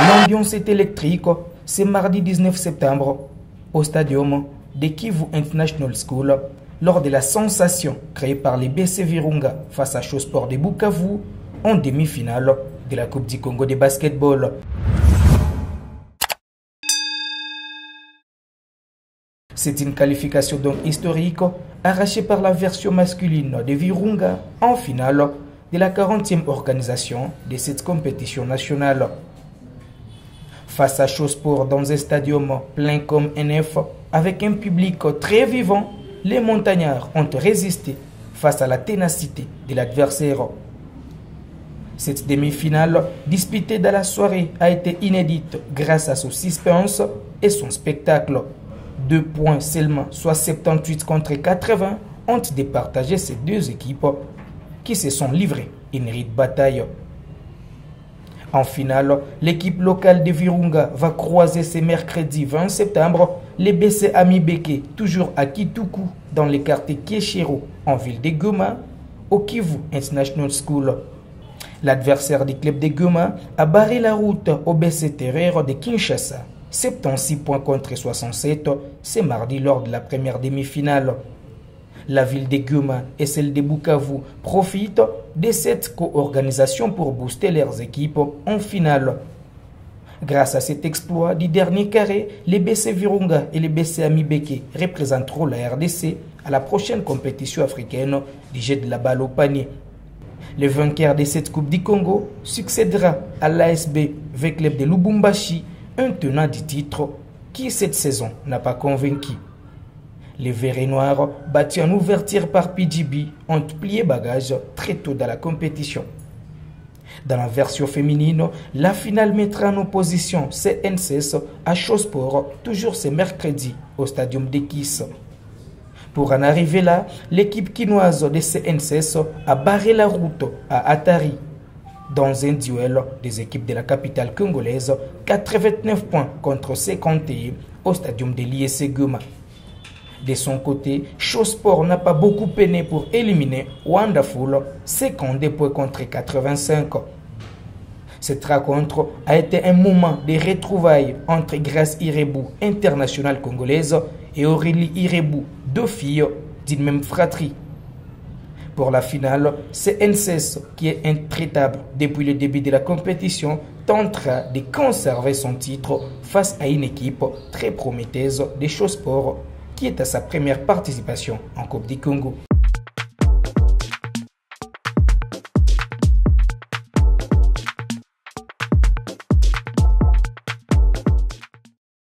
L'ambiance est électrique. C'est mardi 19 septembre au stadium de Kivu International School lors de la sensation créée par les BC Virunga face à Show-Sport de Bukavu en demi-finale de la Coupe du Congo de basketball. C'est une qualification donc historique arrachée par la version masculine de Virunga en finale de la 40e organisation de cette compétition nationale. Face à Show-Sport dans un stadium plein comme NF, avec un public très vivant, les montagnards ont résisté face à la ténacité de l'adversaire. Cette demi-finale disputée dans la soirée a été inédite grâce à son suspense et son spectacle. 2 points seulement, soit 78 contre 80, ont départagé ces deux équipes qui se sont livrées une rude bataille. En finale, l'équipe locale de Virunga va croiser ce mercredi 20 septembre les BC Amibeke, toujours à Kituku, dans le quartier Kieshiro, en ville de Goma, au Kivu International School. L'adversaire du club de Goma a barré la route au BC Terreur de Kinshasa, 76 points contre 67, c'est mardi lors de la première demi-finale. La ville de Goma et celle de Bukavu profitent de cette co-organisation pour booster leurs équipes en finale. Grâce à cet exploit du dernier carré, les BC Virunga et les BC Amibeke représenteront la RDC à la prochaine compétition africaine du jet de la balle au panier. Le vainqueur de cette Coupe du Congo succédera à l'ASB V-Club de Lubumbashi, un tenant du titre qui cette saison n'a pas convaincu. Les Verts et Noirs, battus en ouverture par PGB, ont plié bagage très tôt dans la compétition. Dans la version féminine, la finale mettra en opposition CNCS à Show-Sport, toujours ce mercredi, au stadium de Kiss. Pour en arriver là, l'équipe quinoise de CNCS a barré la route à Atari. Dans un duel des équipes de la capitale congolaise, 89 points contre 51 au stadium de l'ISC Goma. De son côté, Show-Sport n'a pas beaucoup peiné pour éliminer Wonderful, 52 points contre 85. Cette rencontre a été un moment de retrouvailles entre Grace Irebu, internationale congolaise, et Aurélie Irebu, deux filles d'une même fratrie. Pour la finale, c'est NCS qui est intraitable depuis le début de la compétition, tentera de conserver son titre face à une équipe très prometteuse de Show-Sport qui est à sa première participation en Coupe du Congo.